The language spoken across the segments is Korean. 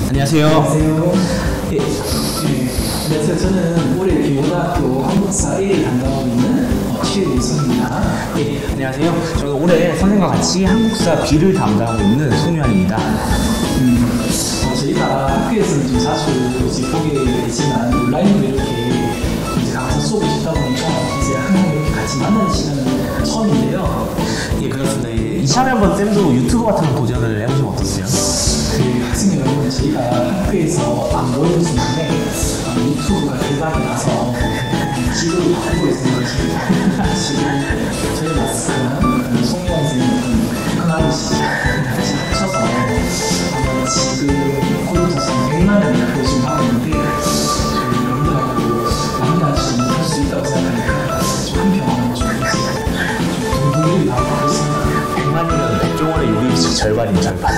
안녕하세요. 안녕하세요. 예. 안녕하세요. 저는 올해 교고등학교 한국사 1을 담당하고 있는 최우선입니다. 예. 안녕하세요. 저는 올해 선생님과 같이 한국사 B를 담당하고 있는 송유한입니다. 저희가 학교에서는 좀 자주 이제 보게 되지만 온라인으로 이렇게 이제 강사 수업을 듣다 보니까 이제 항상 이렇게 같이 만나는 시간은 처음인데요. 예, 그렇습니다. 예. 이참에 한번 쌤도 유튜브 같은 거 도전을 해보시면 어떠세요? 그 학생 여러분, 저희가 학교에서 안 보이는 순간에 유튜브가 대박이 나서 지금 바꾸고 있는 것입니다. 지금 저희 마스크는 송유한 선생님 편하게 합쳐서 아마 지금 구독자 수 100만 명이나 보시면 하고 있는데 저희 여러분들하고 만나지 못할 수 있다고 생각하니까 좀 한편 좀 동동이 나오고 있습니다. 100만이면 백종원의 요리비식 절반인 절반.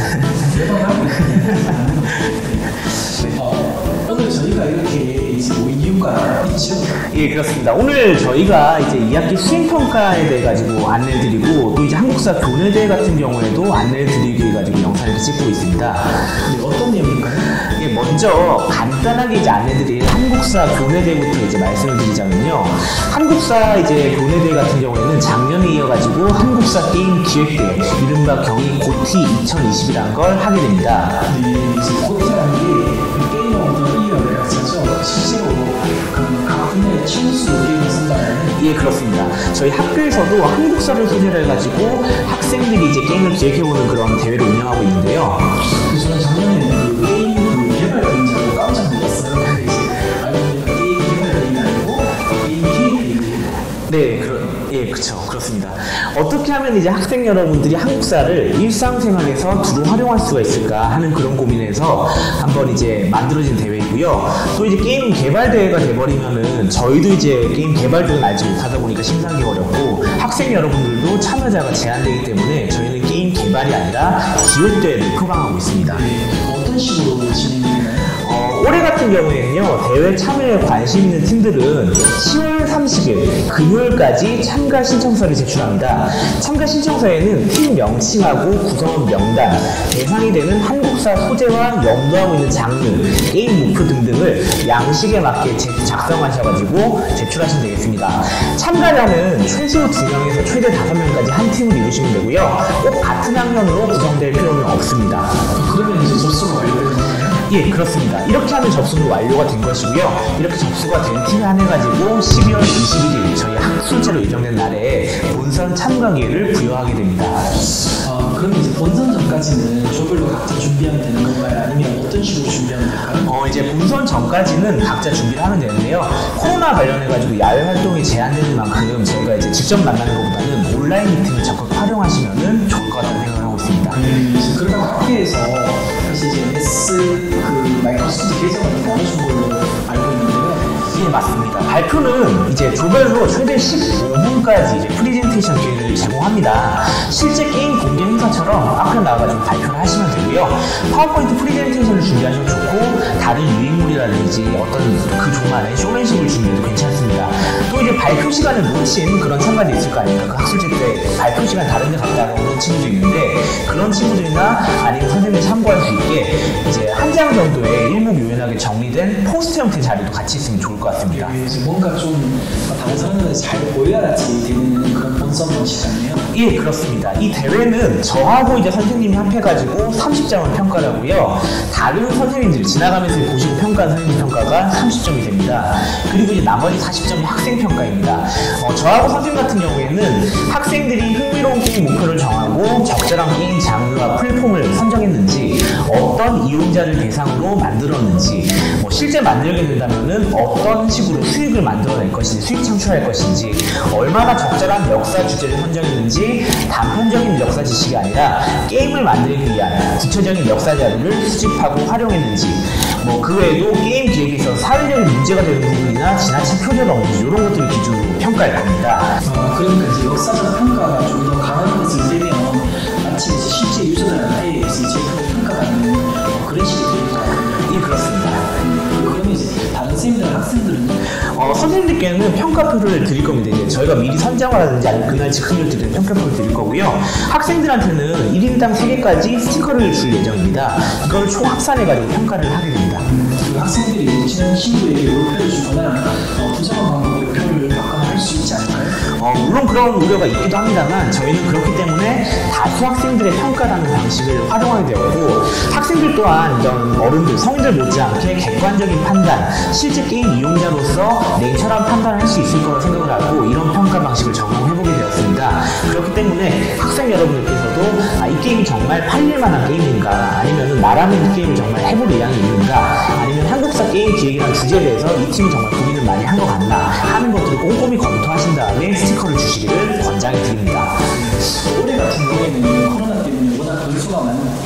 오늘 저희가 이렇게 이제 모인 이유가 있죠? 예, 그렇습니다. 오늘 저희가 이제 2학기 수행평가에 대해 가지고 안내를 드리고 또 이제 한국사 교내대회 같은 경우에도 안내를 드리기 위해 가지고 영상을 찍고 있습니다. 네, 어떤 내용인가요? 예, 먼저 간단하게 이제 안내드릴 한국사 교내대회부터 이제 말씀을 드리자면요. 한국사 이제 교내대회 같은 경우에는 작년에 이어가지고 한국사 게임 기획대회, 이른바 경희 고티 2020이라는 걸 하게 됩니다. 네, 이제 고티라는 게 게임 오브 더 이어를 하죠. 실제로 각 분야의 최우수 게임을 쓴다는. 예, 그렇습니다. 저희 학교에서도 한국사를 소재로 해가지고 학생들이 이제 게임을 기획해보는 그런 대회를 운영하고 있는데요. 저는 작년에 그 게임 개발대회인지 깜짝 놀랐어요. 근데 이제 알고 보니까 게임 개발대회가 아니고 게임 기획대회. 네, 예, 그렇습니다. 어떻게 하면 이제 학생 여러분들이 한국사를 일상생활에서 주로 활용할 수가 있을까 하는 그런 고민에서 한번 이제 만들어진 대회이고요. 또 이제 게임 개발 대회가 돼버리면은 저희도 이제 게임 개발 쪽은 알지 못하다 보니까 심사하기 어렵고 학생 여러분들도 참여자가 제한되기 때문에 저희는 게임 개발이 아니라 기획 대회를 표방하고 있습니다. 어떤 식으로 진행되나요? 올해 같은 경우에는요, 대회 참여에 관심 있는 팀들은 10월 30일 금요일까지 참가 신청서를 제출합니다. 참가 신청서에는 팀 명칭하고 구성원 명단, 대상이 되는 한국사 소재와 염두하고 있는 장르, 게임 목표 등등을 양식에 맞게 작성하셔가지고 제출하시면 되겠습니다. 참가자는 최소 2명에서 최대 5명까지 한 팀을 이루시면 되고요. 꼭 같은 학년으로 구성될 필요는 없습니다. 그러면 이제 접수가 완료되는 건가요? 예, 그렇습니다. 이렇게 하면 접수는 완료가 된 것이고요. 이렇게 접수가 된 팀에 한해가지고 12월 21일 저희 학술제로 예정된 날에 본선 참가 기회를 부여하게 됩니다. 그럼 이제 본선 전까지는 조별로 각자 준비하면 되는 건가요? 아니면 어떤 식으로 준비하면 될까요? 이제 본선 전까지는 각자 준비를 하면 되는데요. 코로나 관련해가지고 야외 활동이 제한되는 만큼 저희가 이제 직접 만나는 것보다는 온라인 미팅을 적극 활용하시면 좋을 것 같다는 생각을 하고 있습니다. 그러면 학교에서 사실 이제 S 마이크로소프트 계정을 나눠준 걸로 알고 있는데요. 예, 맞습니다. 발표는 이제 조별로 최대 15분까지 이제 프리젠테이션 기회를 제공합니다. 실제 게임 공개 행사처럼 앞에 나와가지고 발표를 하시면 되고요. 파워포인트 프리젠테이션을 준비하셔도 좋고, 다른 유인물이라든지 어떤 그 종말의 쇼맨십을 준비해도 괜찮습니다. 또 이제 발표 시간을 놓친 그런 참가자 있을 거 아닙니까? 그 학술제 때 발표 시간 다른 데 갔다 오는 친구도 있는데, 그런 친구들이나 아니면 선생님이 참고할 수 있게 이제 한 장 정도의 일목요연하게 정리된 포스트 형태 자료도 같이 있으면 좋을 것 같습니다. 뭔가 좀 다른 사람들한테 잘 보여야지 되는 그런 본선 방식 아니에요? 예, 그렇습니다. 이 대회는 저하고 이제 선생님이 합해가지고 30점을 평가를 하고요. 다른 선생님들 지나가면서 보시고 평가한 선생님 평가가 30점이 됩니다. 그리고 이제 나머지 40점이 학생 평가입니다. 저하고 선생님 같은 경우에는 학생들이 흥미로운 게임 목표를 정하고 적절한 게임 장르와 플랫폼을 선정했는지, 어떤 이용자를 대상으로 만들었는지, 실제 만들게 된다면은 어떤 식으로 수익을 만들어낼 것인지, 수익 창출할 것인지, 얼마나 적절한 역사 주제를 선정했는지, 단편적인 역사 지식이 아니라 게임을 만들기 위한 구체적인 역사 자료를 수집하고 활용했는지, 그 외에도 게임 기획에 있어서 사회적인 문제가 되는 부분이나 지나친 표절이 없는지 이런 것들을 기준으로 평가할 겁니다. 그러니까 이제 역사적 평가가 좀 더 강한 것을 되면 마치 이제 실제 유저들한테 이제 제품을 평가받는 그런 식이 되는 것 같아요. 예, 그렇습니다. 그러면 이제 다른 선생님들, 학생들은 선생님 선생님들께는 평가표를 드릴 겁니다. 이제 저희가 미리 선정하라든지 아니면 그날 즉흥을 드리는 평가표를 드릴 거고요. 학생들한테는 1인당 3개까지 스티커를 줄 예정입니다. 이걸 총 합산해가지고 평가를 하게 됩니다. 그 학생들이 친한 친구에게 롤표를 주거나 부정한 방법으로 표를 받거나 할 수 있지 않을까요? 물론 그런 우려가 있기도 합니다만 저희는 그렇기 때문에 다수 학생들의 평가라는 방식을 활용하게 되었고 학생들 또한 이런 어른들, 성인들 못지않게 객관적인 판단, 실제 게임 이용자로서 냉철한 판단을 할 수 있을 거라 생각을 하고 이런 평가 방식을 적용해보게 되었습니다. 그렇기 때문에 학생 여러분들께서도 이 게임이 정말 팔릴 만한 게임인가 아니면 나라면 이 게임을 정말 해볼 의향이 있는가 아니면 한국사 게임 기획이라는 주제에 대해서 이 팀이 정말 고민을 많이 한 것 같나 하는 것들을 꼼꼼히 검토하신 다음에 스티커를 주시기를 권장해 드립니다. 올해 같은 경우에는 코로나 때문에 워낙 변수가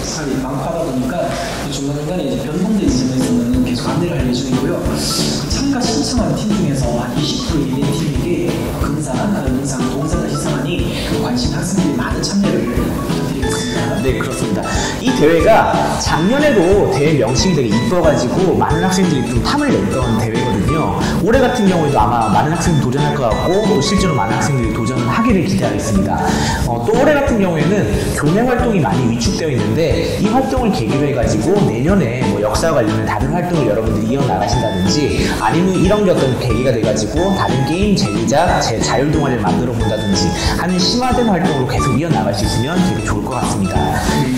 많고 하다 보니까 중간중간에 이제 변동된 지점에서는 계속 안내를 할 예정이고요. 참가 신청한 팀 중에서 한 20% 이내 팀에게 근상, 영상, 동영상을 시상하니 관심 학생들이 많은 참여를 부탁드리겠습니다. 네, 그렇습니다. 이 대회가 작년에도 대회 명칭이 되게 이뻐가지고 많은 학생들이 좀 탐을 냈던 대회거든요. 올해 같은 경우에도 아마 많은 학생들이 도전할 것 같고 또 실제로 많은 학생들이 도전을 하기를 기대하겠습니다. 또 올해 같은 경우에는 교내 활동이 많이 위축되어 있는데 이 활동을 계기로 해가지고 내년에 뭐 역사 관련된 다른 활동을 여러분들이 이어나가신다든지 아니면 이런 게 어떤 계기가 돼가지고 다른 게임 재미작, 자율 동아리를 만들어 본다든지 하는 심화된 활동으로 계속 이어나갈 수 있으면 되게 좋을 것 같습니다.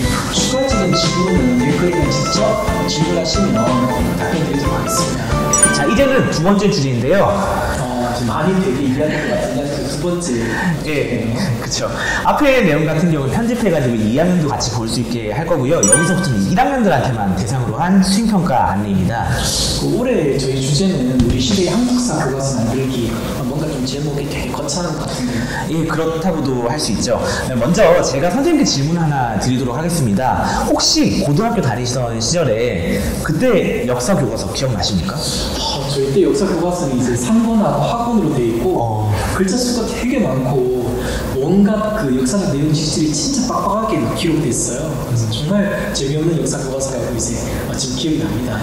추가적인 질문은 댓글이나 직접 질문하시면 답변 드리도록 하겠습니다. 자, 이제는 두 번째 주제인데요. 많이 되게 이해할 것 같은데 두 번째. 예, 그쵸. 앞에 내용 같은 경우는 편집해가지고 2학년도 같이 볼 수 있게 할 거고요. 여기서부터는 1학년들한테만 대상으로 한 수행평가 안내입니다. 올해 저희 주제는 우리 시대의 한국사 교과서 만들기. 뭔가 좀 제목이 되게 거창한 것 같은데요. 예, 그렇다고도 할 수 있죠. 먼저 제가 선생님께 질문 하나 드리도록 하겠습니다. 혹시 고등학교 다니시던 시절에 그때 역사 교과서 기억나십니까? 저희 때 역사 교과서는 이제 3권하고 학원으로 되어 있고 글자 수가 되게 많고 온갖 그 역사적 내용 지식들이 진짜 빡빡하게 기록돼 있어요. 그래서 정말 재미없는 역사 교과서라고 이제 지금 기억이 납니다.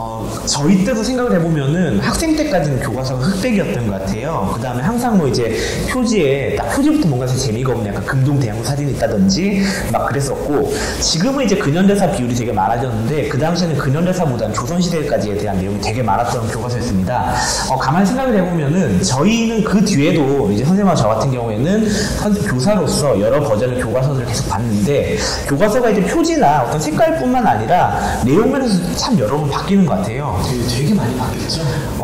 저희 때도 생각을 해보면은 학생 때까지는 교과서가 흑백이었던 것 같아요. 그 다음에 항상 뭐 이제 표지에 딱 표지부터 뭔가 재미가 없는 약간 금동 대형 사진이 있다든지 막 그랬었고 지금은 이제 근현대사 비율이 되게 많아졌는데 그 당시에는 근현대사보다는 조선시대까지에 대한 내용이 되게 많았던 교과서였습니다. 가만히 생각을 해보면은 저희는 그 뒤에도 이제 선생님과 저 같은 경우에는 교사로서 여러 버전의 교과서들을 계속 봤는데 교과서가 이제 표지나 어떤 색깔뿐만 아니라 내용면에서 참 여러 번 바뀌는 것 같아요. 되게 많이 바뀌었죠.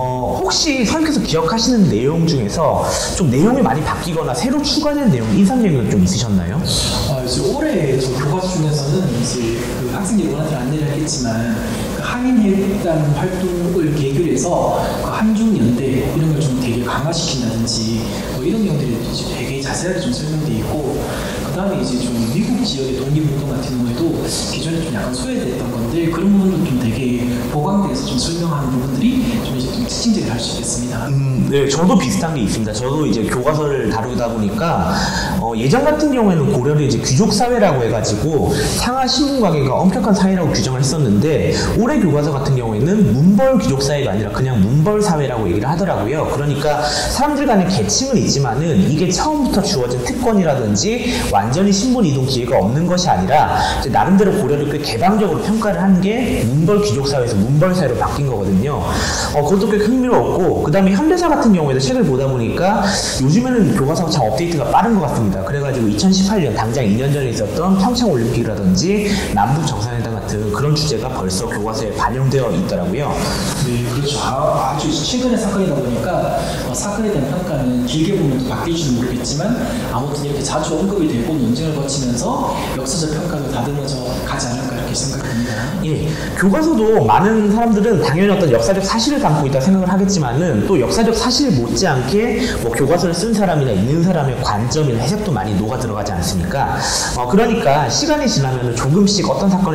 혹시 선생님께서 기억하시는 내용 중에서 좀 내용이 많이 바뀌거나 새로 추가된 내용 인상적인 건 좀 있으셨나요? 이제 올해 저 교과서 중에서는 이제 그 학생들이 원하는 안내를 했겠지만 그 한인회담 활동을 계기로 해서 그 한중연대 이런 걸 좀 되게 강화시킨다든지 뭐 이런 내용들이 이제 되게 자세하게 좀 설명되어 있고 그 다음에 이제 좀 미국 지역의 독립운동 같은 경우에도 기존에 좀 약간 소외됐던 건데 그런 부분도 좀 되게 보강돼서 좀 설명하는 부분들이 좀 이제 좀 특징적이 할 수 있겠습니다. 네, 저도 비슷한 게 있습니다. 저도 이제 교과서를 다루다 보니까 예전 같은 경우에는 고려를 이제 귀족 사회라고 해가지고 상하 신분 관계가 엄격한 사회라고 규정을 했었는데 올해 교과서 같은 경우에는 문벌 귀족 사회가 아니라 그냥 문벌 사회라고 얘기를 하더라고요. 그러니까 사람들 간의 계층은 있지만은 이게 처음부터 주어진 특권이라든지 완전히 신분 이동 기회가 없는 것이 아니라 이제 나름대로 고려를 꽤 개방적으로 평가를 한 게 문벌 귀족 사회에서 문벌 사회로 바뀐 거거든요. 그것도 꽤 흥미로웠고 그 다음에 현대사 같은 경우에도 책을 보다 보니까 요즘에는 교과서가 참 업데이트가 빠른 것 같습니다. 그래가지고 2018년 당장 2년 전에 있었던 평창올림픽이라든지 남북정상회담 같은 그런 주제가 벌써 교과서에 반영되어 있더라고요. 네, 그렇죠. 아주 최근의 사건이다 보니까 사건에 대한 평가는 길게 보면 또 바뀔지는 모르겠지만 아무튼 이렇게 자주 언급이 되고 논쟁을 거치면서 역사적 평가도 다듬어져 가지 않을까 이렇게 생각합니다. 예, 교과서도 많은 사람들은 당연히 어떤 역사적 사실을 담고 있다 생각을 하겠지만은 또 역사적 사실 못지않게 뭐 교과서를 쓴 사람이나 읽는 사람의 관점이나 해석도 많이 녹아 들어가지 않습니까? 그러니까 시간이 지나면 조금씩 어떤 사건에 대한 평가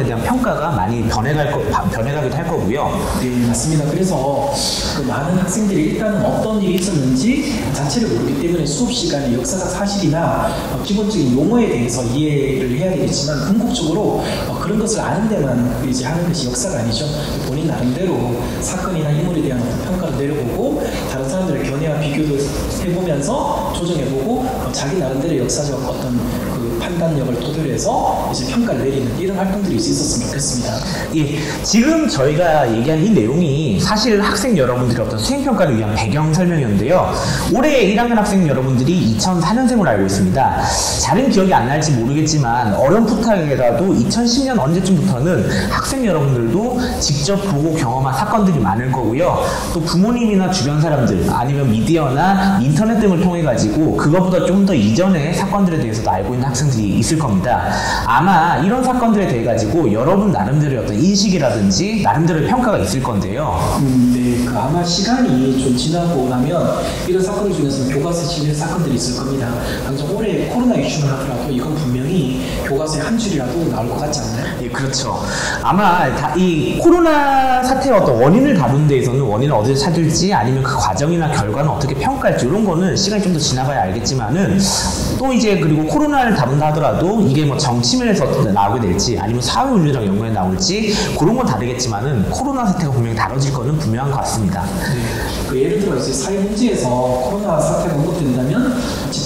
평가가 많이 변해가기도 할 거고요. 네, 맞습니다. 그래서 그 많은 학생들이 일단은 어떤 일이 있었는지 자체를 모르기 때문에 수업 시간에 역사적 사실이나 기본적인 용어에 대해서 이해를 해야 되겠지만 궁극적으로 그런 것을 아는 데만 이제 하는 것이 역사가 아니죠. 본인 나름대로 사건이나 인물에 대한 어떤 평가를 내려보고 다른 사람들의 견해와 비교도 해보면서 조정해보고 자기 나름대로 역사적 어떤 그 판단력을 토대로 해서 이제 평가를 내리는 이런 활동들이 있었으면 좋겠습니다. 예, 지금 저희가 얘기한 이 내용이 사실 학생 여러분들의 어떤 수행평가를 위한 배경 설명이었는데요. 올해 1학년 학생 여러분들이 2004년생으로 알고 있습니다. 잘은 기억이 안 날지 모르겠지만 어렴풋하게라도 2010년 언제쯤부터는 학생 여러분들도 직접 보고 경험한 사건들이 많을 거고요. 또 부모님이나 주변 사람들 아니면 미디어나 인터넷 등을 통해 가지고 그거보다 좀 더 이전의 사건들에 대해서도 알고 있는 학생들이 있을 겁니다. 아마 이런 사건들에 대해 가지고 여러분 나름대로의 어떤 인식이라든지 나름대로의 평가가 있을 건데요. 네, 그 아마 시간이 좀 지나고 나면 이런 사건들 중에서 교과서에 실린 사건들이 있을 겁니다. 당장 올해 코로나 이슈만 하더라도 이건 분명히 교과서에 한 줄이라도 나올 것 같지 않나요? 예, 그렇죠. 아마 이 코로나 사태의 어떤 원인을 다루는 데에서는 원인을 어디서 찾을지 아니면 그 과정이나 결과는 어떻게 평가할지 이런 거는 시간이 좀 더 지나봐야 알겠지만은 또 이제 그리고 코로나를 다룬다 하더라도 이게 뭐 정치면에서 나오게 될지 아니면 사회운동이랑 연관에 나올지 그런 건 다르겠지만은 코로나 사태가 분명히 다뤄질 거는 분명한 것 같습니다. 네. 그 예를 들어 이제 사회 문제에서 코로나 사태가 언급된다면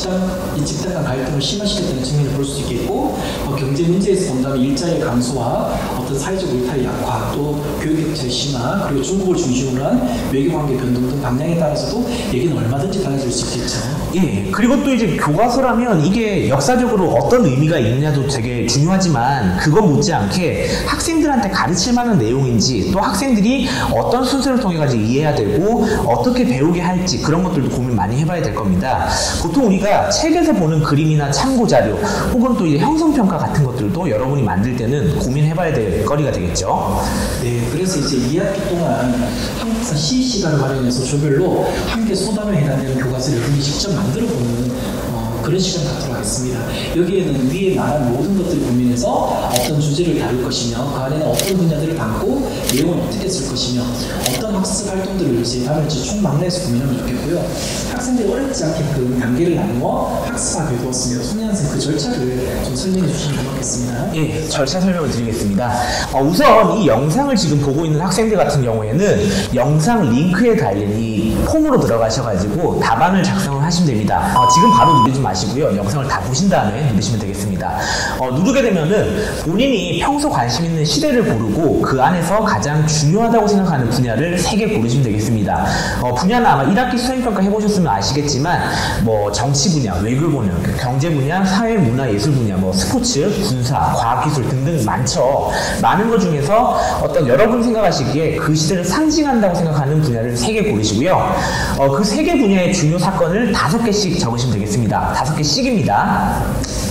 집단 간 갈등을 심화시켰다는 측면을 볼 수 있겠고 경제 문제에서 본다면 일자리 감소와 어떤 사회적 울타리 약화 또 교육 격차의 심화 그리고 중국을 중심으로 한 외교관계 변동 등 방향에 따라서도 얘기는 얼마든지 달라질 수 있겠죠. 예, 그리고 또 이제 교과서라면 이게 역사적으로 어떤 의미가 있느냐도 되게 중요하지만 그거 못지않게 학생들한테 가르칠 만한 내용인지 또 학생들이 어떤 순서를 통해 가지고 이해해야 되고 어떻게 배우게 할지 그런 것들도 고민 많이 해봐야 될 겁니다. 보통 우리가 책에서 보는 그림이나 참고 자료 혹은 또 이제 형성평가 같은 것들도 여러분이 만들 때는 고민해봐야 될 거리가 되겠죠. 네, 그래서 이제 2학기 동안 한국사 시의 시간을 활용해서 조별로 함께 소담에 해당되는 교과서를 여러분이 직접 만들어보는 그런 시간 갖도록 하겠습니다. 여기에는 위에 말한 모든 것들을 고민해서 어떤 주제를 다룰 것이며 그 안에는 어떤 분야들을 담고 내용을 어떻게 쓸 것이며 어떤 학습 활동들을 이제 담을지 총망라해서 고민하면 좋겠고요. 학생들이 어렵지 않게끔 단계를 나누어 학습하게 두었습니다. 손혜연생 그 절차를 좀 설명해 주시면 고맙겠습니다. 예, 절차 설명을 드리겠습니다. 우선 이 영상을 지금 보고 있는 학생들 같은 경우에는 영상 링크에 달린 이 폼으로 들어가셔가지고 답안을 작성을 하시면 됩니다. 지금 바로 누르지 마시고요. 영상을 다 보신 다음에 누르시면 되겠습니다. 누르게 되면은 본인이 평소 관심 있는 시대를 고르고 그 안에서 가장 중요하다고 생각하는 분야를 3개 고르시면 되겠습니다. 분야는 아마 1학기 수행평가 해보셨으면 아시겠지만 뭐 정치 분야, 외교 분야, 경제 분야, 사회, 문화, 예술 분야, 뭐 스포츠, 군사, 과학기술 등등 많죠. 많은 것 중에서 어떤 여러분 생각하시기에 그 시대를 상징한다고 생각하는 분야를 3개 고르시고요. 그 3개 분야의 중요 사건을 5개씩 적으시면 되겠습니다. 5개씩입니다.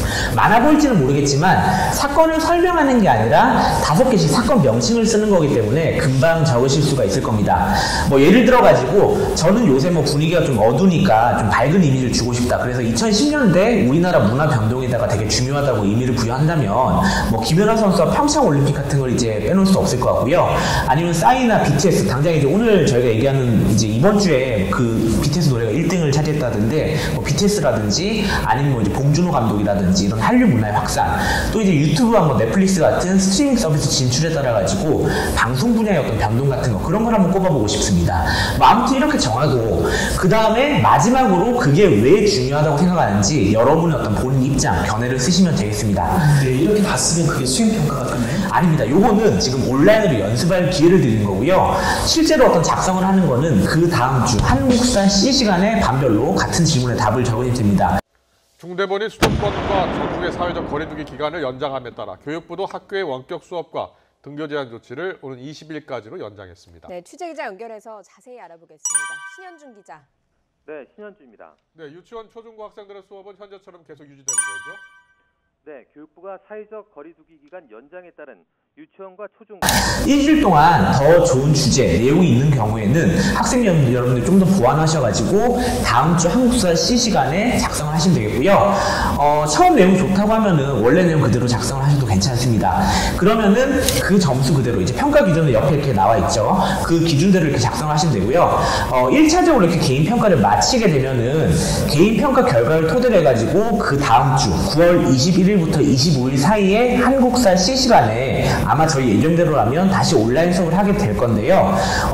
많아 보일지는 모르겠지만 사건을 설명하는 게 아니라 5개씩 사건 명칭을 쓰는 거기 때문에 금방 적으실 수가 있을 겁니다. 뭐 예를 들어 가지고 저는 요새 뭐 분위기가 좀 어두우니까 좀 밝은 이미지를 주고 싶다. 그래서 2010년대 우리나라 문화 변동에다가 되게 중요하다고 의미를 부여한다면 뭐 김연아 선수와 평창 올림픽 같은 걸 이제 빼놓을 수 없을 것 같고요. 아니면 싸이나 BTS 당장 이제 오늘 저희가 얘기하는 이제 이번 주에 그 BTS 노래가 1등을 차지했다던데 뭐 BTS라든지 아니면 뭐 이제 봉준호 감독이라든지 이런 한류 문화의 확산 또 이제 유튜브와 뭐 넷플릭스 같은 스트리밍 서비스 진출에 따라 가지고 방송 분야의 어떤 변동 같은 거 그런 걸 한번 꼽아보고 싶습니다. 뭐 아무튼 이렇게 정하고 그 다음에 마지막으로 그게 왜 중요하다고 생각하는지 여러분의 어떤 본인 입장 견해를 쓰시면 되겠습니다. 네, 이렇게 다 쓰면 그게 수행평가가 끝나요? 아닙니다. 요거는 지금 온라인으로 연습할 기회를 드리는 거고요. 실제로 어떤 작성을 하는 거는 그 다음 주 한국사 C 시간에 반별로 같은 질문에 답을 적으시면 됩니다. 중대본이 수도권과 전국의 사회적 거리두기 기간을 연장함에 따라 교육부도 학교의 원격 수업과 등교 제한 조치를 오는 20일까지로 연장했습니다. 네, 취재기자 연결해서 자세히 알아보겠습니다. 신현준 기자. 네, 신현주입니다. 네, 유치원 초중고 학생들의 수업은 현재처럼 계속 유지되는 거죠? 네, 교육부가 사회적 거리두기 기간 연장에 따른 유치원과 초중 일주일 동안 더 좋은 주제, 내용이 있는 경우에는 학생 여러분들 좀 더 보완하셔가지고 다음 주 한국사 C 시간에 작성을 하시면 되겠고요. 처음 내용 좋다고 하면은 원래 내용 그대로 작성을 하셔도 괜찮습니다. 그러면은 그 점수 그대로 이제 평가 기준은 옆에 이렇게 나와 있죠. 그 기준대로 이렇게 작성을 하시면 되고요. 1차적으로 이렇게 개인 평가를 마치게 되면은 개인 평가 결과를 토대로 해가지고 그 다음 주 9월 21일부터 25일 사이에 한국사 C 시간에 아마 저희 예정대로라면 다시 온라인 수업을 하게 될 건데요.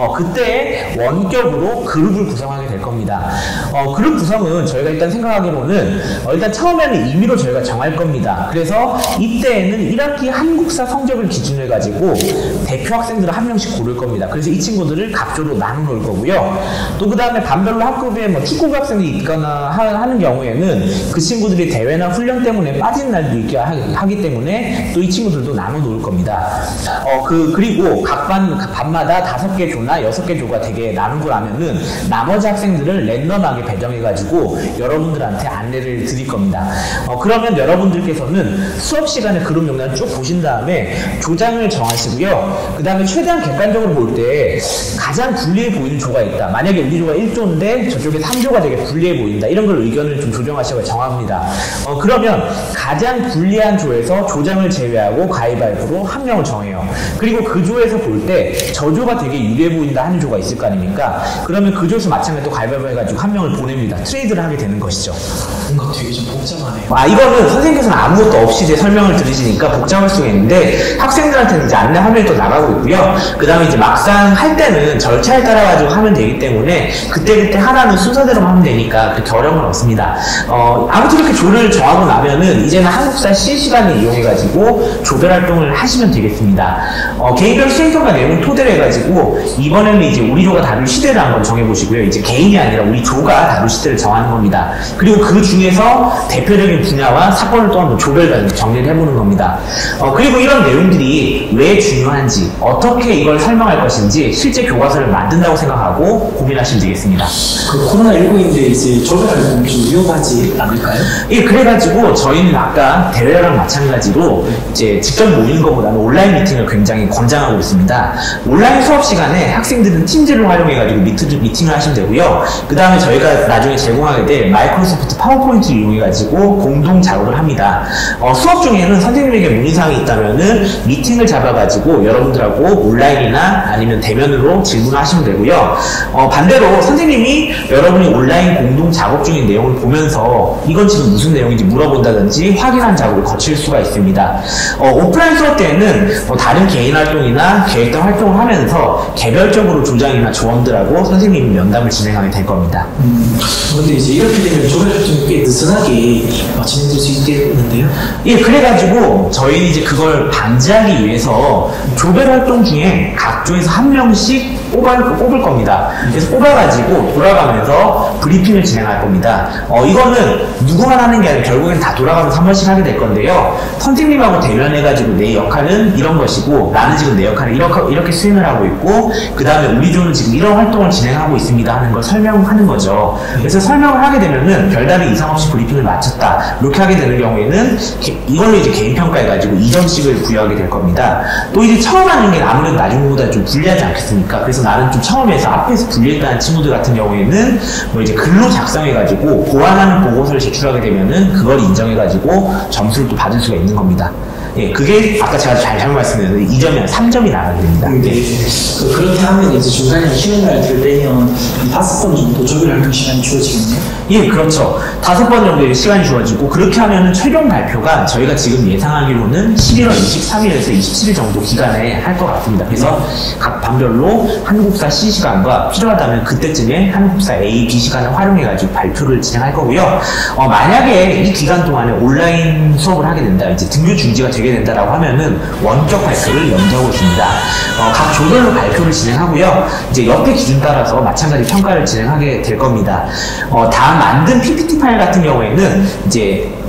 그때 원격으로 그룹을 구성하게 될 겁니다. 그룹 구성은 저희가 일단 생각하기로는 일단 처음에는 임의로 저희가 정할 겁니다. 그래서 이때에는 1학기 한국사 성적을 기준으로 해가지고 대표 학생들을 한 명씩 고를 겁니다. 그래서 이 친구들을 각조로 나눠 놓을 거고요. 또 그 다음에 반별로 학급에 뭐 축구 학생이 있거나 하는 경우에는 그 친구들이 대회나 훈련 때문에 빠진 날도 있게 하기 때문에 또 이 친구들도 나눠 놓을 겁니다. 그리고 각 반마다 5개 조나 6개 조가 되게 나눈 거라면은 나머지 학생들을 랜덤하게 배정해가지고 여러분들한테 안내를 드릴 겁니다. 그러면 여러분들께서는 수업 시간에 그룹 명단을 쭉 보신 다음에 조장을 정하시고요. 그 다음에 최대한 객관적으로 볼 때 가장 불리해 보이는 조가 있다. 만약에 우리 조가 1조인데 저쪽에 3조가 되게 불리해 보인다. 이런 걸 의견을 좀 조정하시고 정합니다. 그러면 가장 불리한 조에서 조장을 제외하고 가위바위보로 한 명을 정해요. 그리고 그 조에서 볼 때 저 조가 되게 유리해 보인다 하는 조가 있을 거 아닙니까? 그러면 그 조에서 마찬가지로 가위바위보 해가지고 한 명을 보냅니다. 트레이드를 하게 되는 것이죠. 뭔가 되게 좀 복잡하네요. 이거는 선생님께서는 아무것도 없이 이제 설명을 들으시니까 복잡할 수가 있는데 학생들한테는 이제 안내 화면이 또 나가고 있고요. 그 다음에 이제 막상 할 때는 절차에 따라가지고 하면 되기 때문에 그때 하나는 순서대로만 하면 되니까 그렇게 어려운 건 없습니다. 아무튼 이렇게 조를 정하고 나면은 이제는 한국사 C 시간을 이용해가지고 조별 활동을 하시면 되겠습니다. 개인별 수행평가 내용을 토대로 해가지고 이번에는 이제 우리 조가 다룰 시대를 한번 정해보시고요. 이제 개인이 아니라 우리 조가 다룰 시대를 정하는 겁니다. 그리고 그 중에서 대표적인 분야와 사건을 또 한번 조별 정리를 해보는 겁니다. 그리고 이런 내용들이 왜 중요한지, 어떻게 이걸 설명할 것인지 실제 교과서를 만든다고 생각하고 고민하시면 되겠습니다. 그 코로나19인데 이제 조별 활동이 좀 위험하지 않을까요? 예, 그래가지고 저희는 아까 대회랑 마찬가지로 이제 직접 모이는 것보다는 온라인 미팅을 굉장히 권장하고 있습니다. 온라인 수업 시간에 학생들은 팀즈를 활용해가지고 미팅을 하시면 되고요. 그 다음에 저희가 나중에 제공하게 될 마이크로소프트 파워포인트를 이용해가지고 공동 작업을 합니다. 수업 중에는 선생님에게 문의사항이 있다면은 미팅을 잡아가지고 여러분들하고 온라인이나 아니면 대면으로 질문을 하시면 되고요. 반대로 선생님이 여러분이 온라인 공동 작업 중인 내용을 보면서 이건 지금 무슨 내용인지 물어본다든지 확인한 작업을 거칠 수가 있습니다. 오프라인 수업 때는 다른 개인 활동이나 계획된 활동을 하면서 개별적으로 조장이나 조원들하고 선생님이 면담을 진행하게 될 겁니다. 근데 이제 이렇게 되면 조별 활동이 꽤 느슨하게 진행될 수 있겠는데요? 예, 그래가지고 저희는 이제 그걸 방지하기 위해서 조별 활동 중에 각 조에서 한 명씩 뽑을 겁니다. 그래서 뽑아가지고 돌아가면서 브리핑을 진행할 겁니다. 이거는 누구만 하는 게 아니라 결국엔 다 돌아가면서 한 번씩 하게 될 건데요. 선생님하고 대면해가지고 내 역할은 이런 것이고 나는 지금 내 역할을 이렇게 수행을 하고 있고 그 다음에 우리 조는 지금 이런 활동을 진행하고 있습니다 하는 걸 설명하는 거죠. 그래서 설명을 하게 되면은 별다른 이상 없이 브리핑을 마쳤다 이렇게 하게 되는 경우에는 이걸로 이제 개인 평가해가지고 2점씩을 부여하게 될 겁니다. 또 이제 처음 하는 게 아무래도 나중보다 좀 불리하지 않겠습니까? 그래서 나는 좀 처음에서 앞에서 불리했다는 친구들 같은 경우에는 뭐 이제 글로 작성해가지고 보완하는 보고서를 제출하게 되면은 그걸 인정해가지고 점수를 또 받을 수가 있는 겁니다. 예, 그게 아까 제가 잘못 말씀드렸는데 2점이나 3점이 나가게 됩니다. 네. 그렇게 하면 이제 중간에 쉬는 날들 빼면 5번 정도 조별 활동 시간이 주어지겠네요? 예, 그렇죠. 5번 정도의 시간이 주어지고 그렇게 하면은 최종 발표가 저희가 지금 예상하기로는 11월 23일에서 27일 정도 기간에 할 것 같습니다. 그래서 각 반별로 한국사 C 시간과 필요하다면 그때쯤에 한국사 A, B 시간을 활용해가지고 발표를 진행할 거고요. 만약에 이 기간 동안에 온라인 수업을 하게 된다, 이제 등교 중지가 되게 된다라고 하면은 원격 발표를 염두하고 있습니다. 각 조별로 발표를 진행하고요. 이제 옆에 기준 따라서 마찬가지 평가를 진행하게 될 겁니다. 다 만든 PPT 파일 같은 경우에는 이제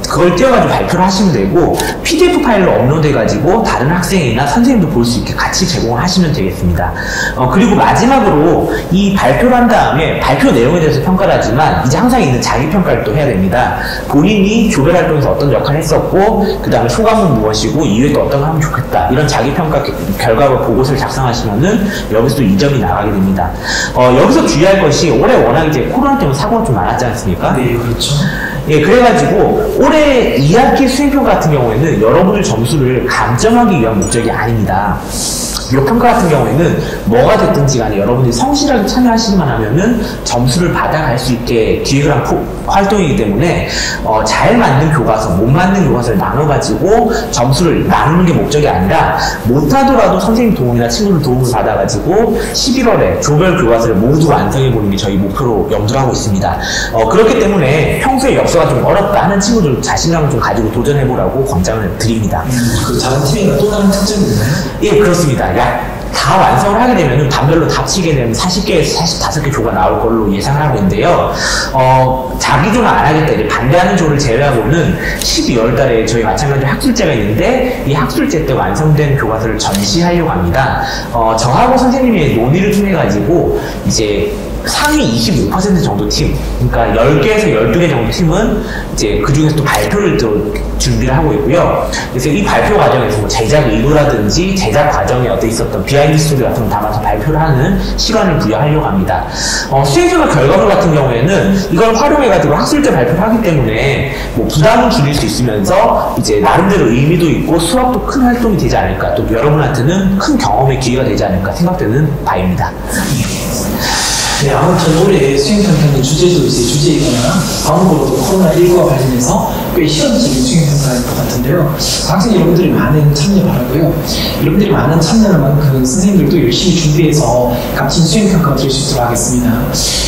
그걸 띄워가지고 발표를 하시면 되고 PDF 파일로 업로드해가지고 다른 학생이나 선생님도 볼 수 있게 같이 제공을 하시면 되겠습니다. 그리고 마지막으로 이 발표를 한 다음에 발표 내용에 대해서 평가를 하지만 이제 항상 있는 자기평가를 또 해야 됩니다. 본인이 조별활동에서 어떤 역할을 했었고 그 다음에 소감은 무엇이고 이후에 또 어떤 걸 하면 좋겠다 이런 자기평가 결과와 보고서를 작성하시면은 여기서도 2점이 나가게 됩니다. 여기서 주의할 것이 올해 워낙 이제 코로나 때문에 사고가 좀 많았지 않습니까? 네, 그렇죠. 예, 그래가지고 올해 2학기 수행평가 같은 경우에는 여러분의 점수를 감점하기 위한 목적이 아닙니다. 이 평가 같은 경우에는 뭐가 됐든지 간에 여러분들이 성실하게 참여하시기만 하면은 점수를 받아갈 수 있게 기획을 한 활동이기 때문에 잘 맞는 교과서, 못 맞는 교과서를 나눠가지고 점수를 나누는 게 목적이 아니라 못하더라도 선생님 도움이나 친구들 도움을 받아가지고 11월에 조별 교과서를 모두 완성해보는 게 저희 목표로 염두를 하고 있습니다. 그렇기 때문에 평소에 엽서가 좀 어렵다 하는 친구들 자신감을 좀 가지고 도전해보라고 권장을 드립니다. 그 다른 팀인가 또 다른 특징이 있나요? 예, 그렇습니다. 다 완성을 하게 되면 반별로 합치게 되면 40개에서 45개 조가 나올 걸로 예상을 하고 있는데요. 자기 조는 안 하겠다, 이제 반대하는 조를 제외하고는 12월 달에 저희 마찬가지로 학술제가 있는데 이 학술제 때 완성된 교과서를 전시하려고 합니다. 저하고 선생님의 논의를 통해가지고 이제 상위 25% 정도 팀, 그러니까 10개에서 12개 정도 팀은 이제 그 중에서 또 발표를 또 준비를 하고 있고요. 그래서 이 발표 과정에서 뭐 제작 의도라든지 제작 과정에 어떤 있었던 비하인드 스토리 같은 걸 담아서 발표를 하는 시간을 부여하려고 합니다. 수행평가 결과물 같은 경우에는 이걸 활용해가지고 학술제 발표를 하기 때문에 뭐 부담은 줄일 수 있으면서 이제 나름대로 의미도 있고 수업도 큰 활동이 되지 않을까, 또 여러분한테는 큰 경험의 기회가 되지 않을까 생각되는 바입니다. 네, 아무튼 올해 수행평가는 주제도 이제 주제이거나 다음으로도 코로나19와 관련해서 꽤 실험적인 수행평가일 것 같은데요. 학생 여러분들이 많은 참여 바라고요. 여러분들이 많은 참여하는 만큼 선생님들도 열심히 준비해서 값진 수행평가가 될 수 있도록 하겠습니다.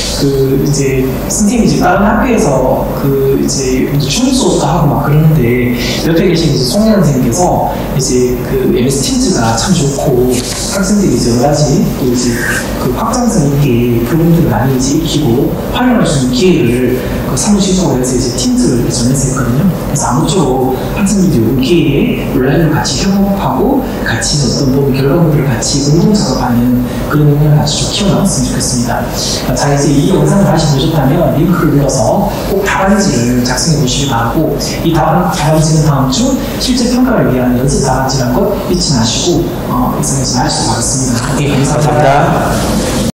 이제 선생님이 이제 다른 학교에서 이제 춤 수업도 하고 막 그러는데 옆에 계신 이제 송현 선생님께서 이제 MS 팀즈가 참 좋고 학생들이 이제 여러 가지 또 이제 확장성 있게 프로그램들을 많이 이제 익히고 활용할 수 있는 기회를 사무실적으로 해서 이제 팀즈를 전했었거든요. 그래서 아무쪼록 학생들이 이 기회에 온라인으로 같이 협업하고 같이 어떤 결과물을 같이 공동 작업하는 그런 능력을 같이 좀 키워나갔으면 좋겠습니다. 자, 이제 이 영상을 다시 보셨다면 링크를 눌러서 꼭 답안지를 작성해 보시기 바라고, 이 답안지는 다음 주 실제 평가를 위한 연습 답안지라는 것 잊지 마시고 이상해서 마치도록 하겠습니다. 예, 감사합니다.